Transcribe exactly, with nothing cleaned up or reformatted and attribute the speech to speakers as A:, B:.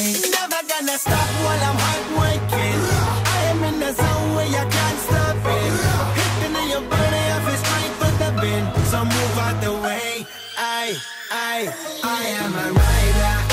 A: Never gonna stop while I'm hard working. I am in the zone where you can't stop it. Hitting in your body, I feel straight for the bin. So move out the way. I, I, I am a rider.